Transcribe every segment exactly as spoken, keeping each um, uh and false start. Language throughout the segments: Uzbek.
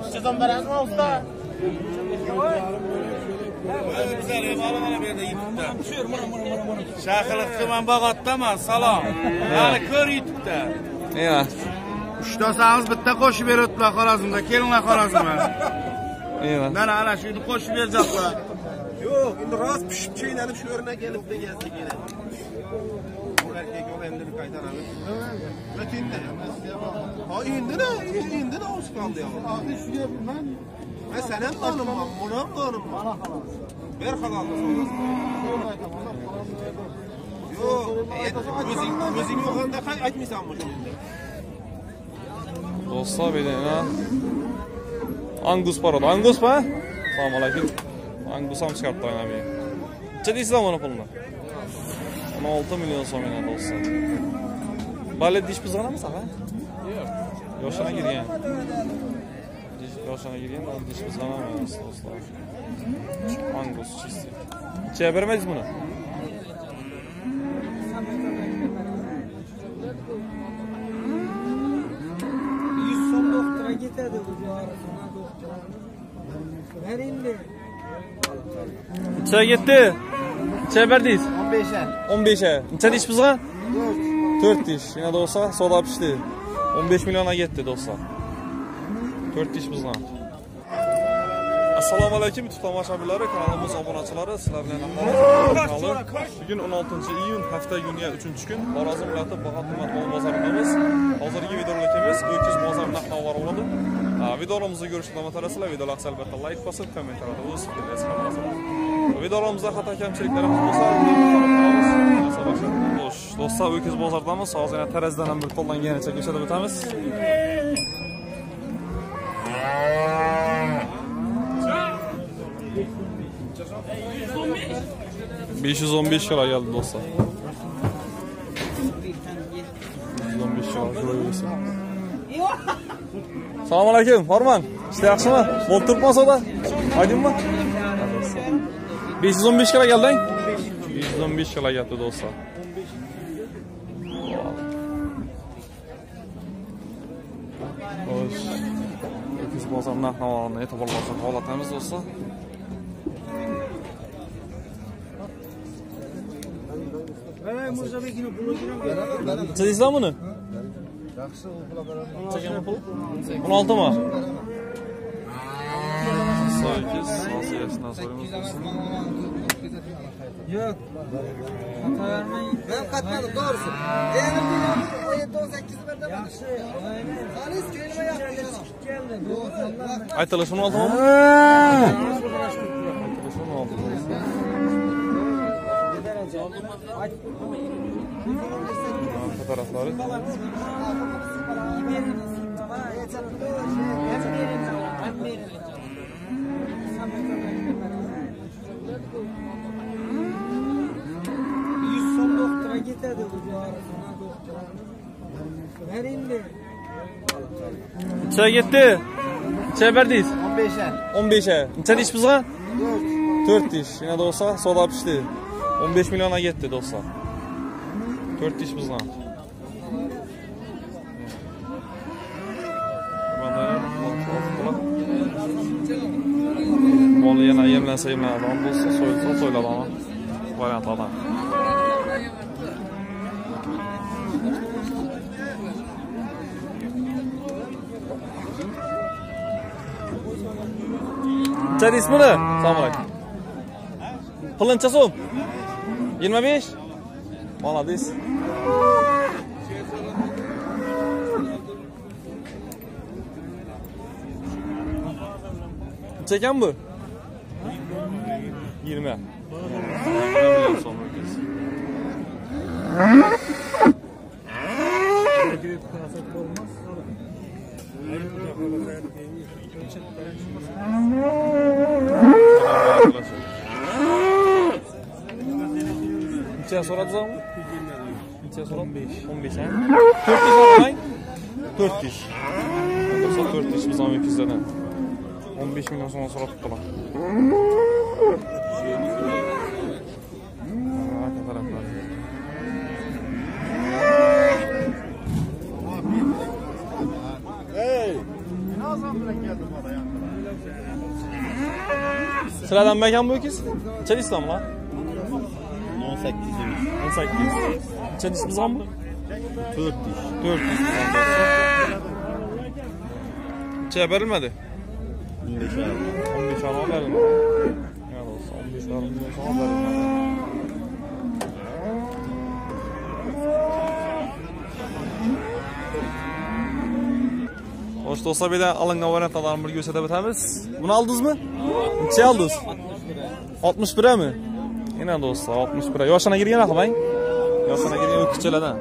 üç yüz beş mi usta? Şahılık kıman bağatlama salam. Yani kör YouTube'da. Evet. Üçtasanız bitta koşu berotlar Xorazmda. Kelinlar Xorazmga. Evet. Ben ana şunu koşu berjaqlar. Yo'q, endi rost pishib chaynalib shu o'rniga kelibdi geldi kerak. Bu erkek o endi qaytaramiz. Metinda. Ha endi ne? Endi ne olsun kaldı ya? Ahir şuraya ben. Ben senin kanım var, bunun kanım var. Ver halalını sonra. Yo'q, o'zing o'zing yo'g'anda qay aytmaysanmi shuni? Do'stlar bedena. Angus parada. Angus pa? Assalomu alaykum. Angus ham chiqarib turgan abi. Necha deysizlar buni pulni? o'n olti million so'm yana do'stlar. Balet dish buzg'anami ha? Yo'q. Yoshana girgan. Yoshana girgan, dish buzg'anamiz do'stlar. Angus chisti. Necha bermaysiz buni? yüz so'm doktora ketadi bu jorisina doktor. Beringlar. Necha ketdi? Necha berdingiz? o'n besh. o'n besh. Necha dish buzg'an? to'rt dish. Yana do'stlar savdo pishdi. o'n besh millionga ketdi do'stlar. to'rt dish buzg'an. Assalomu alaykum YouTube tomoshabinlari, kanalimiz obunachilari, sizlar bilan ahvol. Bugun o'n oltinchi iyun, hafta kuniga uchinchi kun, Xorazm viloyati Bog'ot tuman mol bozorindamiz. Hozirgi videorolikimiz o'ttiz bozor narx-navo bo'ladi. Videolarimizni ko'rishni davom ettirasizlar. Videolarga albatta like bosib, kommentariyada o'z fikringizni qoldirasiz. Videolarimizda xato kamchiliklarimiz bo'lsa, xo'sh, do'stlar, o'ttiz bozordamiz. Hozir yana tarazdan ham bir qo'llanganicha ko'rsatib o'tamiz. besh yuz o'n besh kilo geldi dostlar. besh yuz o'n besh kilo ko'raversin. Assalomu alaykum, Farman. İşte yaxshimi? Bo'lib turibmi savdo? Aydinmi? besh yuz o'n besh kilo gelding? besh yuz o'n besh kilo geldi dostlar. Xo'sh. Biz bozor narx-navolarni e'tiborga holatamiz dostlar. Necha deysizlar buni? Yaxshi, u pul beraman. Necha pul? o'n olti mi? sakkiz, hozir yashdan so'raymiz do'stlar. Yo'q. Xato vermang. Men qatnadim, to'g'risi. Endi o'n yetti o'n sakkiz berdim. Yaxshi, aynan. Xolis kelma yaxshi keldi. Aytilish o'n olti mi? o'n olti. Fotoğrafları. yüz so'm doktora ketadi bu jorisina doktor. Beringlar. Necha ketdi? Necha berdingiz? o'n besh. o'n besh. Necha dish buzg'an? to'rt dish. Yana do'stlar savdo pishdi. o'n besh millionga ketdi do'stlar. to'rt dish buzg'an. Mol yana yemlansa yemlanadigan bo'lsa, so'yilsa so'yiladigan variantlardan. Necha deysiz buni? Assalomu alaykum. Pulni necha so'm? yigirma besh. Молодец. Necha ekan bu? yigirma. Necha so'radingiz mi? Necha so'rad? o'n besh ha? to'rt dish oling. to'rt dish. Bo'lsa to'rt dish biz ham ikki yuz dan. o'n besh million so'm so'rab qo'ydim. Hey! Ne zaman bile geldim? Sizlardan mekan bu ikiz? Necha deysiz lan? o'n sakkiz. o'n sakkiz. Necha deysiz ham bu? to'rt ish. to'rt. Necha berilmedi? o'n besh yarim. o'n besh yarim berilmedi. Ya do'stlar, o'n besh yarim million so'm berilmedi. Hoş do'stlar, bir de alıngan variantlarni bir ko'rsatib o'tamiz. Buni oldingizmi? Necha oldingiz? oltmish bir mi? Yine do'stlar, oltmish bir. Yoshana girgan aqbang. Yoshana girgan o'tkichalardan.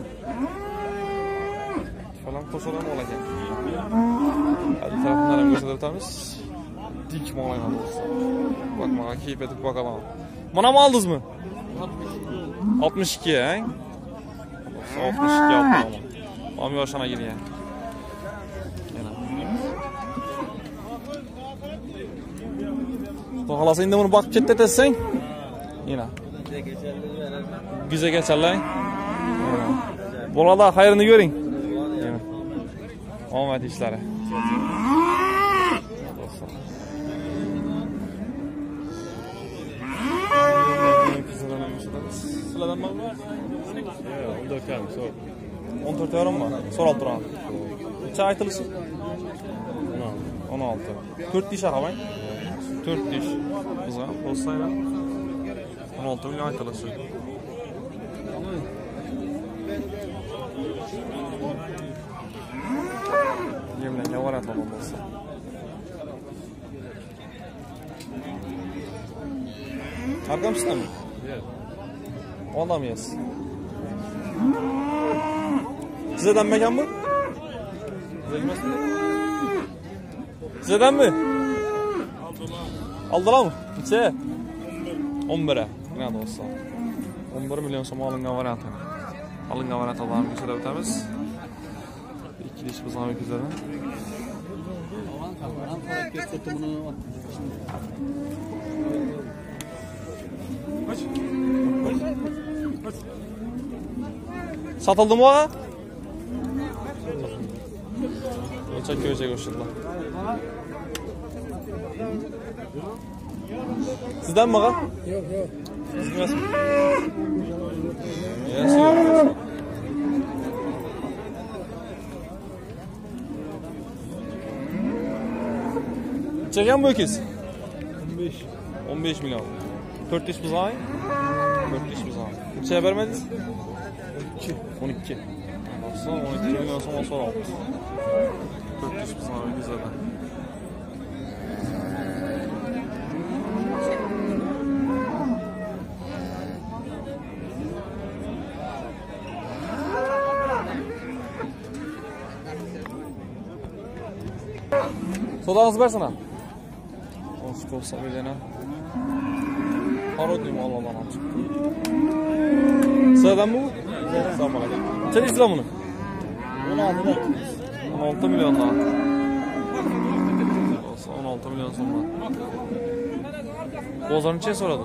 Falan qo'shilib ol ekan. Hadi tarafından ham ko'rsatib o'tamiz. Dik mo'lagan do'stlar. Bak, mana kiyib etib bakaman. Mana mı oldingizmi? oltmish ikki, ha? oltmish ikki oldim. Am yoshana girgan. Xohlasa endi buni boqib ketdi desang. Yine. Güzel geçerler. Bo'ladi, xayrini ko'ring. Omad ishlari. Sizlardan mı? o'n to'rt yarim so'r. o'n to'rt yarim mı? So'ralib turaman. Necha aytilishi? o'n olti. to'rt dish aqabang. to'rt dish. Bizga do'stlar. o'n olti million aytilishi. Yemlenga varatlar bo'lsa. Arkamsizmi? Odam yes. Sizdan mekan bu? Sizdan Sizdan mi? Aldılar mı? Neçe? o'n bir. Ne dostlar? o'n bir milyon so'm olingan variantı. Olingan variantlarni ko'rsatib o'tamiz. ikki dish bizning ko'zlardan. Satıldı mı o? Çok köşe koşuldu. Sizden mi? Yok yok. Sizin nasıl? Yes, yok. Çeken bu ikiz? on beş. on beş milyon. dört diş buzağı? dört diş buzağı. Hiç şey vermediniz? on iki. on iki. Baksana on iki milyon sonra sonra aldı. dört diş buzağı güzel. Sodanızı versene. Hoş olsa bir tane. Parodiyum Allah'tan alacak. Sıradan mı bu? Sağ olun. Sen istiyor bunu? on altı milyon daha. on altı milyon sonra. Bozarın için soradı.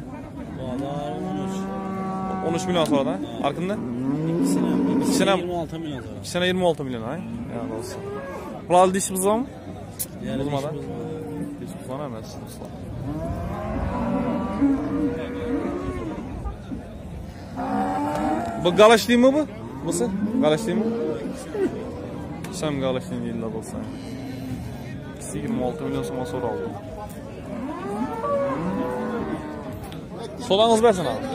on üç milyon sonra da. Arkında? iki sene yirmi altı milyon sonra. iki sene yirmi altı milyon ha. Ya olsun. Buralı dişimiz var mı? Bulmadan. Hiç kullanamazsınız. Bu galaş değil mi bu? Nasıl? Galaş değil mi? Sen galaş değil mi? İlla bulsan. yirmi altı milyon sonra sonra aldım. Solanız versin abi.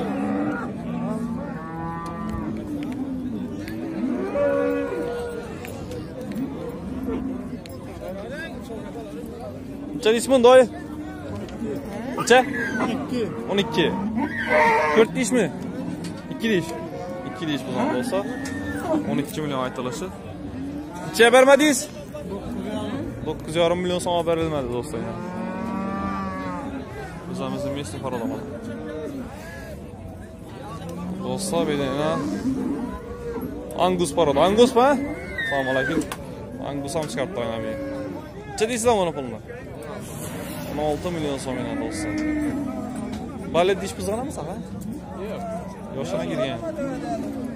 Neçə ismin dayı? Neçə? on iki. dört diş mi? iki diş. iki diş bu zaman olsa. on iki milyon aytılışı. Neçəyə vermədiniz? dokuz yarım milyon sana verilmədi dostlar. Bizimizin mesli paralamadı. Dostlar bir dənə. Angus paralı. Angus mu? Salam aleyküm. Angus'a mı çıkarttı oynamayı? Neçə deyirsən onu puluna? on altı milyon sonuna dostlar. Balet diş buzağına mı sana? Yok. Yoşana girgen.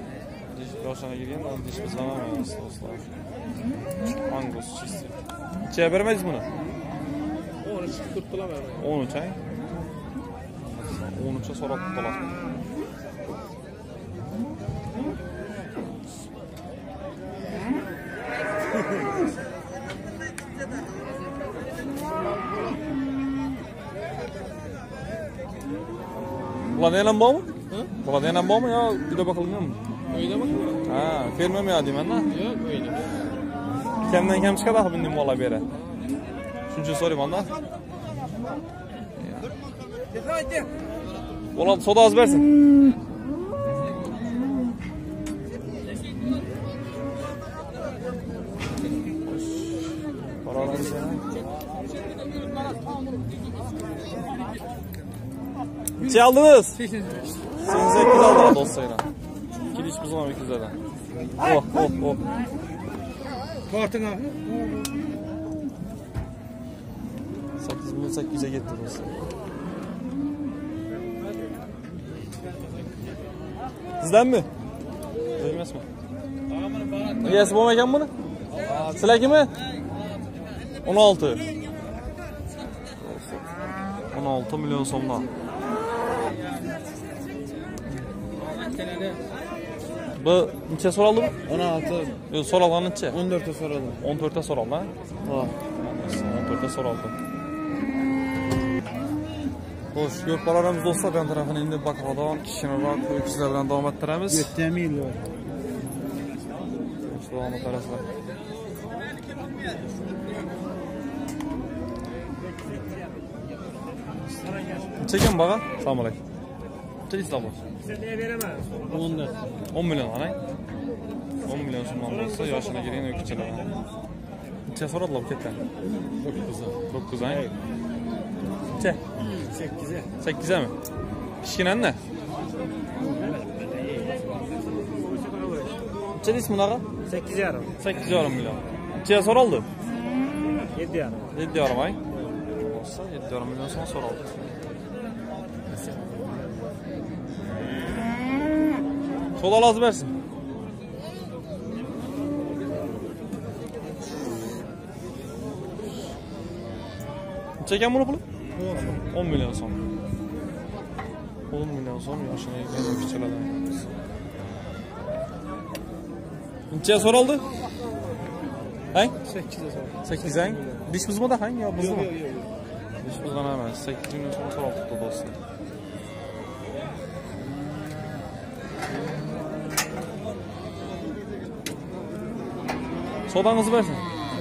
Yoşana girgen, diş buzağına mı dostlar? Angus çizdi. Neçeye vermeyiz bunu? on üç tuttular ben. on üç ay. on üçe so'rab tutdilar. Bular yana bormi? Bular yana bormi yo video bakilmaymi? Öyle bak. Ha, ferma mi deyman-da? Yok öyle. Kamdan kam chiqadi bunday mollar bera. Shuncha so'rayman-da. Ulan soda az versin. Neçe aldınız? seksen sekiz aldılar dostlarına. İki diş buzulama iki yüzlerden. Oh oh oh. Kartın abi. sekiz bin sekiz yüze gitti dostlar. Sizden mi? Duymuyorsun mu? Niyesi bu mekan bunu? Silaki mi? on altı. on altı milyon so'mdan. Bu neçe so'raldi bu? on altı. Yo'q, so'ralgan neçe? on dörtte so'raldi. on to'rtta so'raldi, ha? Ha. on to'rtta so'raldi. Xo'sh, ko'rpalarimiz do'stlar, bu tarafini endi bakovadon, kishinaroq ko'ykizlar bilan davom ettiramiz. yetti ming var. Shu davom ettirasizlar. Necha baga? Assalomu alaykum. Necha deysiz bu? on dört. on milyon ana. on milyon so'mdan bo'lsa, yoshina kelgan o'ykichalar. Necha so'radilar bu ketdan? dokuz. dokuz ay. Necha? sekiz. sakkiz mi? Kichkinani? Necha deysiz bunaqa? sekiz yarim. sakkiz yarim million. Necha so'raldi? yedi yarim. yetti yarim ay. Bo'lsa yetti yarim million so'm so'raldi. Soda lazım versin. Çeken bunu pulu? on milyon son. on milyon son yaşına gelmiş küçülerden. Neçeye soruldu? Hangi? sekize so'raldi. sekiz hangi? Diş buzma da hangi ya? Buzma. Yok yok yok. Diş buzma hemen. sekiz milyon son soruldu da dostlar. Sodanızı versin.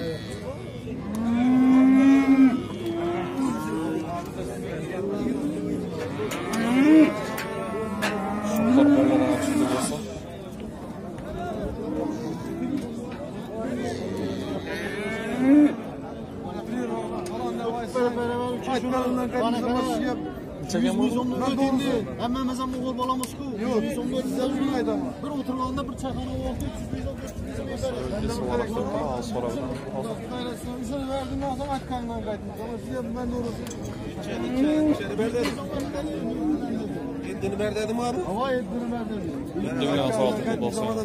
Şunlar bolladan açıldı olsa. Çeken bu. Hemen mesela bu bağlamış ku. Yok. Sonunda güzel bir ayda ama. Bir oturmağında bir çayxana oldu. Öldesi olarak da al sonra. Sen verdin o zaman atkandan kaydın. Ama size ben de orası. İçeri içeri içeri verdim. Kendini verdim abi. Hava ettiğini verdim. yedi milyon soruldu dostlar. Bana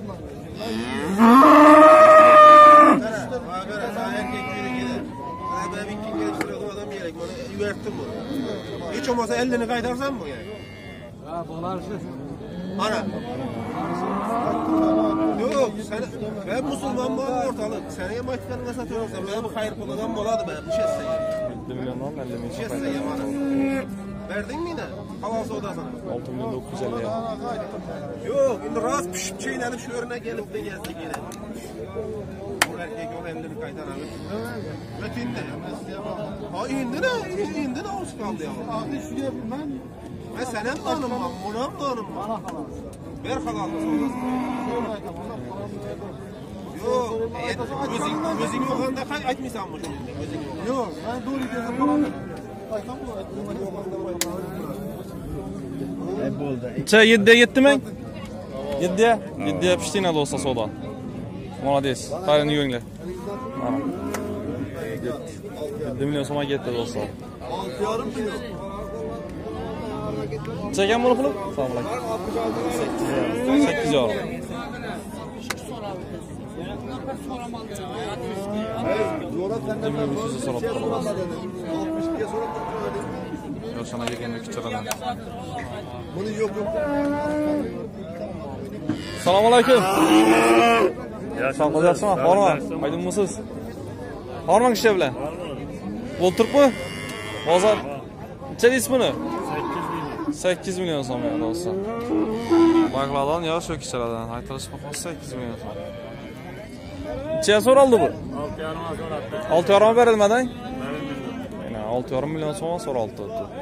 göre daha erkek yürü gider. Ben bir kim geliştiriyordum adam gerek. Bana yüverttim bunu. Hiç olmazsa elini kaydarsan mı yani? Ha dolar şey. Ana. Yok sen, ben Müslüman mı ortalık. Sen ya maçlarına satıyorsun. Ben bu hayır pulundan moladı ben. Bir şey sayayım. yedi milyondan elli milyon. Bir şey sayayım ana. Verdin mi yine? Halal soda sana. altı milyon dokuz yüz elli ya. Yok şimdi rast pişip çiğnenip şu örnek gelip de geldik yine. Bu erkek o elini kaydaralım. Ötinde ya. Ha indi ne? İndi ne olsun kaldı ya. Abi şuraya ben. Ben senin tanımam, bunun tanımam. Ver halallı soda. Yok, gözün, gözün yok anda kay açmışsan mı şunu? Gözün yok. Yok ben doğru dedim falan. Aytan bu. Neçe yediye yetti mi? yediye? yediye pişti yine de olsa soda. Молодец. Hayırını görünler. Ana. yedi milyon soma gitti de olsa. altı yarım milyon. Çeken bunu pulu? Sağ olun. sekiz yarım. Sizi sorup dururuz. Yoshana yirmi iki çıradan. Bunu yok yok. Assalomu alaykum. Sağ olasizmi? Bormi? Aydınmisiz? Bormi kishi bilan? O'ltiribmi? Bozor. Necha deysiz buni? sakkiz million so'm do'stlar. Bag'ladan yo shu kichilardan aytilish bahosi sakkiz million so'm. Necha so'raldi bu? olti yarim berilmadan? Mana olti yarim million so'm so'raldi.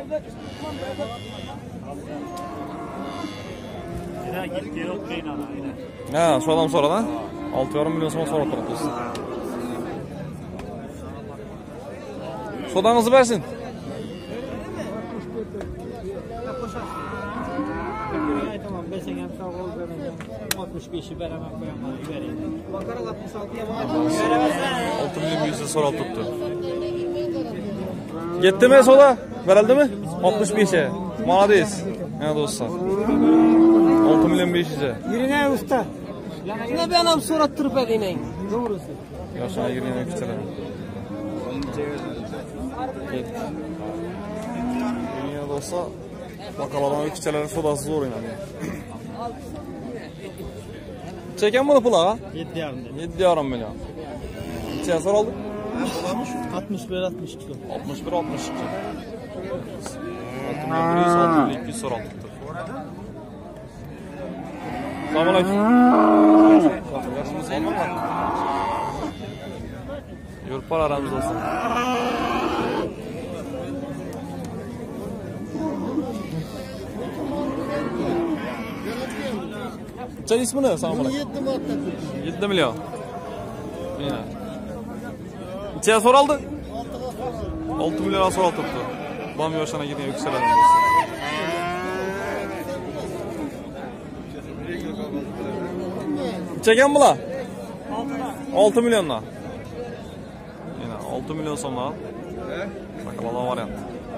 Ha, şu adam so'radan olti yarim million so'm so'rab turibdi do'stlar. Sodangizni bersin. Tamam, beşen hem sağ ol vereceğim. altmış beşi veremem koyamam, vereyim. Bakarak altmış altı yapar. olti million yüzde so'rab turibdi. Yetdimi soda? Berildimi? oltmish besh. Молодец. Ha do'stlar. olti million besh yuz. Yürüne usta. Ne ben am so'rab turib eding. Doğrusu. Yoshana yigirma ikki chilar. Ya do'stlar, bakalarning ikkichalari sodasi zo'r o'ynadi. Çeken bunu pula? yedi yarım. yedi yarim million. Necha so'raldi? altmış bir altmış iki. oltmish bir oltmish ikki. olti million bir yuz, olti million ikki yuz so'raldi. Assalomu alaykum. Yaxshimisiz? Yurib boramiz do'stlar. Necha deysiz buni? Assalomu alaykum. yetti million. Mana. Necha so'raldi? olti million so'raldi. Bam yoshana yigirma yuksaladi. Necha bular? olti milliondan. Mana olti million so'mdan. Bakalım variant.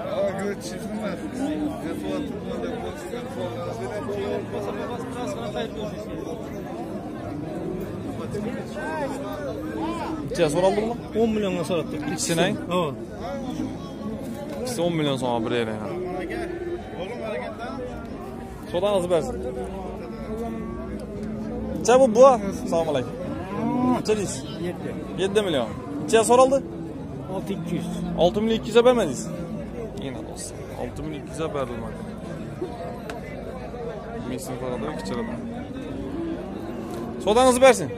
Necha so'raldi buni? on milyonga so'rabdi. İkisini? Ha. İkisi on milyon so'm bir yere. Sodangizni bersin. Necha bu bu? Assalomu alaykum. Necha deysiz? yetti. yetti million. Necha so'raldi? altı iki yüz. olti million ikki yuz bermadingiz. Yine do'stlar. olti million ikki yuz berilmadi. Mesin qarada ikkichaladan. Sodangizni bersin.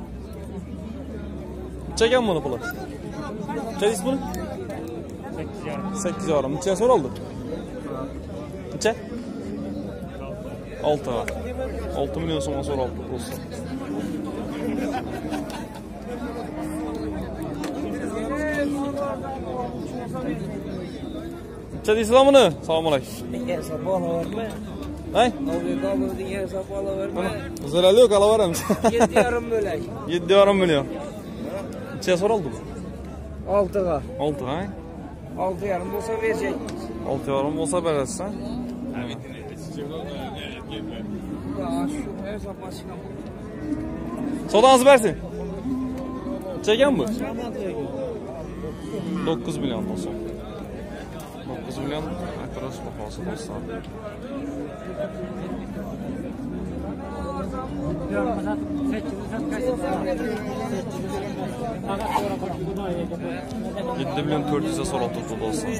Necha buni puli? Necha deysiz buni? sakkiz yarim. Necha so'raldi? Necha? olti. olti million so'm so'raldi do'stlar. Necha deysizlar buni? Assalomu alaykum. Hesap olaverme. Hay? Avliga avliga hesap olaverme. Zararli yo'q, olaveramiz. yetti yarim bo'lay. yetti yarim million. Necha so'raldi bu? oltiga. olti, ha? olti yarim bo'lsa verecek. olti yarim bo'lsa berasiz, ha? Shu hesap ochgan. Sodangizni bersin. Necha bu? dokuz million bo'lsa. dokuz million aytirish bahosi do'stlar. yetti million to'rt yuz so'rab turibdi do'stlar.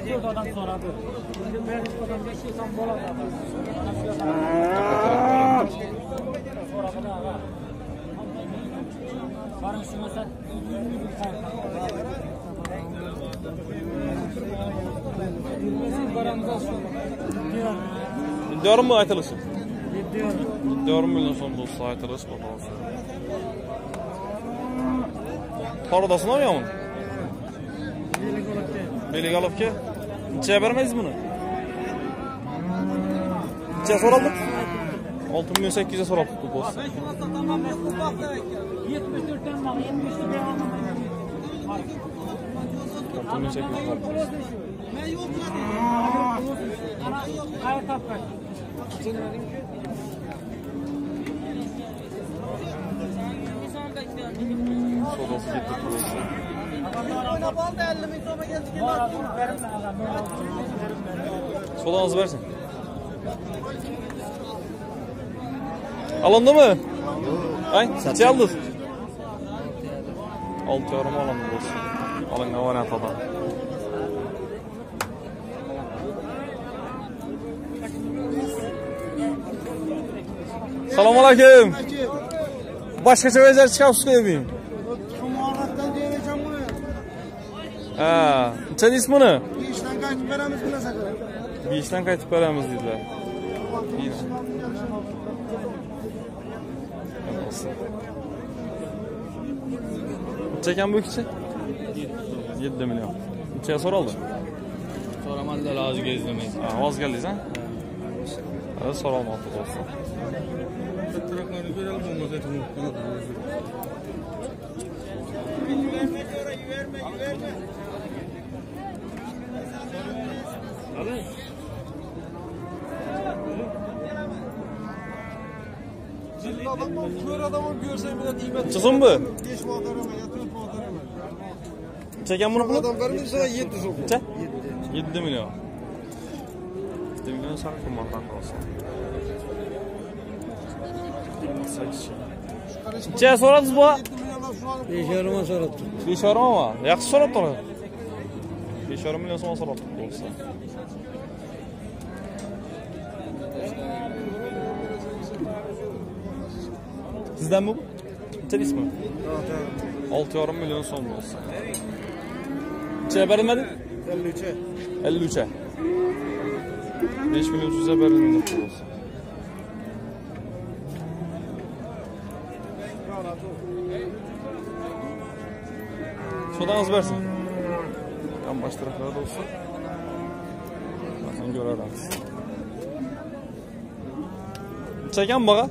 yetti yarim mı aytilishi? yetti yarim million so'm do'stlar aytilish bahosi. Qarodasini olmayapman. Beligalovga necha bermaysiz buni? Necha so'raldi? olti million sakkiz yuz so'rabdi do'stlar. yetmish to'rtdan bak, yetmish to'rtdan olti million sakkiz yuz so'rabdi. Hayır tapmak. Sodası gitti kurulsa. Oynab oldu elli ming so'mga keldi. Sodanızı versin. Alındı mı? Ay, neçe aldınız? Altı yarım alındı olsun. Alın ne var ya tada. Selamun aleyküm. Başkaça özel çıkartıp koyayım. Şu muhabbetden diyeceğim bunu. Ha, neçe deysiz bunu? Bir işten qaytib beramiz bu narsa. Bir işten qaytib beramiz dediler. İyi. Çeken bu ikisi? yedi milyon. Neçeye soraldı? Soraman da lazım gezlemeyiz. Ha, vaz geldiniz ha? Evet, soralmadı olsun. Tırnaklarını görelim olmaz etini. Zilli adamı, kör adamı görsen bile kıymet. Çıksın bu? beş manat arama, ya dört manat arama. Çeken bunu bunu? Adam vermedi sana yedi sok. Neçe? yedi milyon. yedi milyon sakın mardan olsun. Neçeye soradınız bu? beş yarıma sorattı. beş yarım ama. Yaxşı sorattı onu. beş yarım milyon sonra sorattı olsa. Sizden bu? Neçe ismi? altı yarım milyon son olsa. Neçeye verilmedi? elli üçe. elli üçe. beş milyon size verilmedi olsa. Sodanız versin. Tam baş taraflarda olsun. Bakın görürüz. Çeken bağa?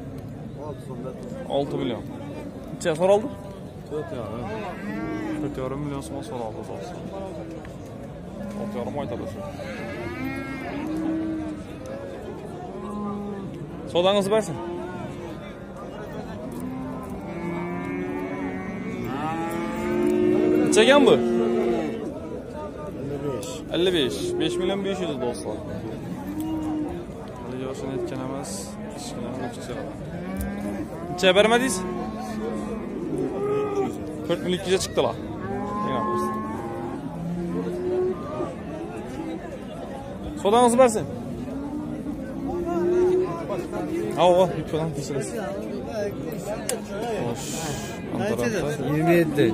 altı milyon. Neçeye soraldı? dört yarım. dört yarım milyon sonra soraldı olsun. altı yarım aytadı. Sodanızı versin. Çeken bu? elli beş. beş milyon beş yüz dostlar. Ali yaşını etkenemez. İşkinden uçuk selam. Neçeye vermediyiz? dört milyon iki yüze çıktı la. Sodanızı versin. Ava, lütfen pişiriz. Hoş. yirmi yedi.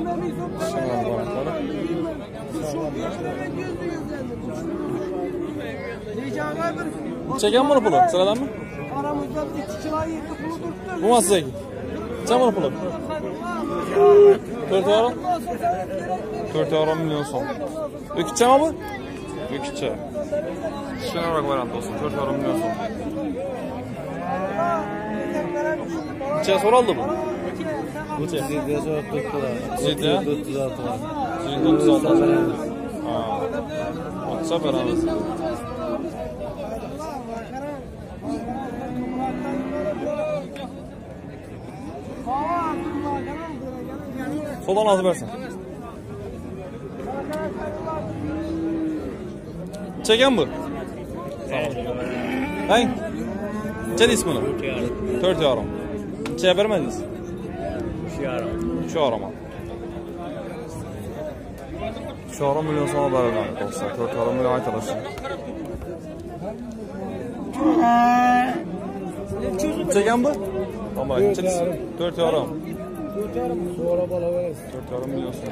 Çeken bunu pulu, sıradan mı? Aramızda iki kilo yedi pulu tuttu. Bu nasıl çekin? Çeken bunu pulu. dört euro. dört euro milyon son. Ökütçe mi bu? Ökütçe. Şuna bak var olsun, dört euro milyon son. Neçeye soraldı bu? Neçe? Zildiye sonra tuttular. Zildiye? dört yüz altı var. Zildiye dört yüz altı var. Haa. WhatsApp aramız. Soldan azı versin. Çeken bu? Hey? Çek ismi bunu? dört yarım. Çeye vermediniz? üç yarım. üç yarım. üç yarım milyon sonra da vermedik olsa. dört yarım milyon ait alırsın. Çeken bu? Tamam, dört yarım. Sonra bala ver. dört yarım milyon sonra.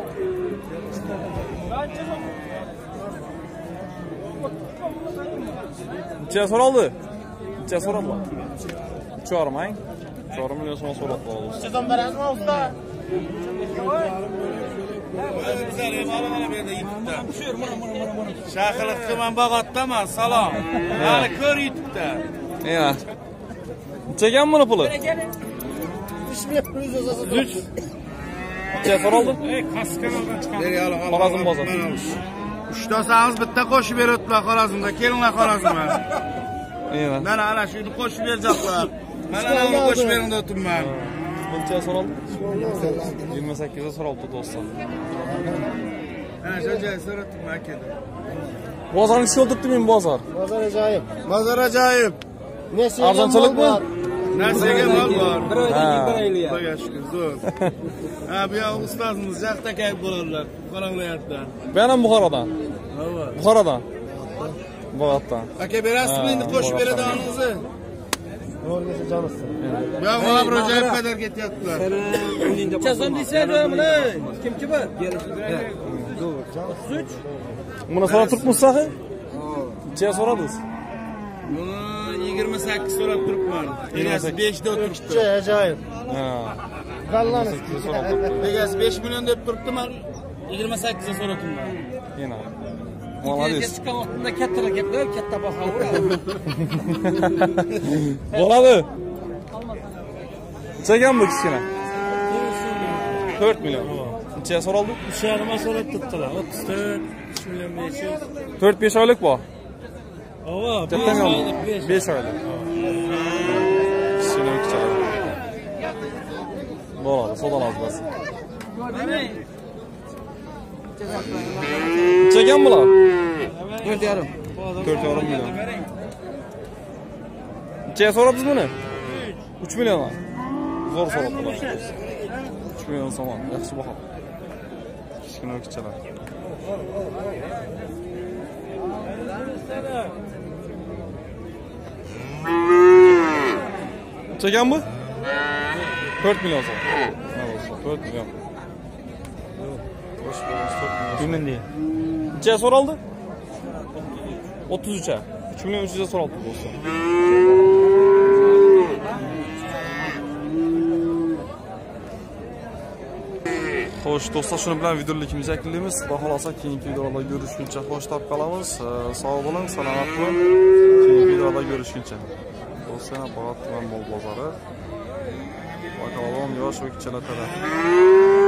Neçeye soraldı? Neçeye soraldı? üç yarım ay. üç yarım milyon sonra soraldı. Sizden verəz mi usta? Şakılık kıman bağattaman salam. Yani kör YouTube'da. Ya. Çeken bunu pulu? üç. Neçeye soraldı? Xorazm bozor. Ushtasangiz bitta qo'shib beribdilar Xorazmda. Kelinglar Xorazmga. Eyvallah. Mana ana shuni qo'shib berjaqlar. Mana uni qo'shib bering deb turibman. Buncha so'raldi? yigirma sakkizga so'raldi do'stlar. Ha, joy so'ratdim akada. Bozorni ichida o'tiribdi men bozor. Bozor ajoyib. Bozor ajoyib. Arzonchilikmi? Narsaga mol bor. Bir oydan bir oylik. Xudoga shukr, zo'r. Ha, bu yoq ustozimiz jaqda kayf bo'ladilar. Qorong'layapti. Ben ham Buxorodan. Buxorodan. Bog'otdan. Aka berasizmi endi qo'shib beradiganingizni? O'rgisi jonisiz. Bu yoq mana bir ajoyib qadar ketyaptilar. Chazam desaydi bular. Kimki bor? Buni so'rab turibmiz sahi? Necha so'radingiz? Buni yigirma sakkiz so'rab turibman. Egasi besh da o'tiribdi. Ajoyib. Ha. Gallani. Egasi besh million deb turibdi, men yigirma sakkiz ga so'ratimman. Yana. Молодец. Chiqqan vaqtida kattalar gaplar, katta baho uradi. Bo'ladi. Nechagan bu kichkina? to'rt million. Necha so'raldi? uch yarim so'rab turibdilar. o'ttiz to'rt, uch million besh yuz. to'rt besh oylik bor. Ava, besh oylik. besh oylik. Kichkina kichkina. Bo'ladi, sodalamiz bas. Nechagan bular? to'rt yarim. to'rt yarim million. Necha so'rabsiz buni? uch million. Zo'r so'rabdilar. uch million so'm. Yaxshi baho. Kichkina kichkina. Nechagan bu? to'rt million so'm. Mana bo'lsa, to'rt million. Kimdan deydi? Necha so'raldi? o'ttiz uch. uch million uch yuz so'raldi bo'lsa. Xo'sh, do'stlar, shuni bilan videolikimizni yakunlaymiz. Xudo xolasa keyingi videolarda ko'rishguncha xo'sh topib qolamiz. Sog' bo'ling, salomat bo'ling. Keyingi videolarda ko'rishguncha. Do'stlar, Bog'ot tuman mol bozori. Bakalom yosh va kichkina taraf.